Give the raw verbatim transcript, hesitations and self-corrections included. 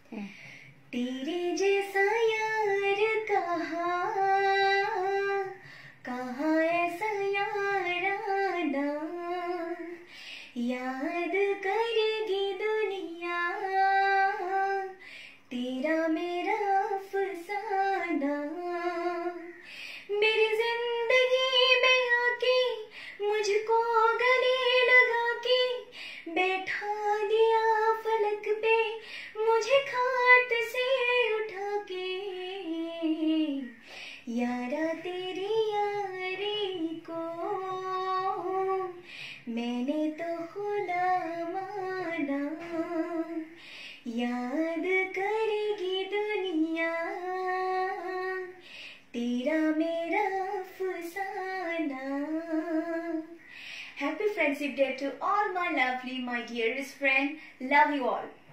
तेरे जैसा यार कहाँ, कहाँ ऐसा याराना, याद करेगी दुनिया तेरा मेरा अफसाना। मेरी जिंदगी में आके मुझको गले लगा के बैठा दिया फलक पे मुझे खाट से उठा के। यारा तेरी यारी को मैंने तो खुदा माना, याद करेगी दुनिया तेरा मेरा अफसाना। Happy Friendship Day to all my lovely, my dearest friend. Love you all.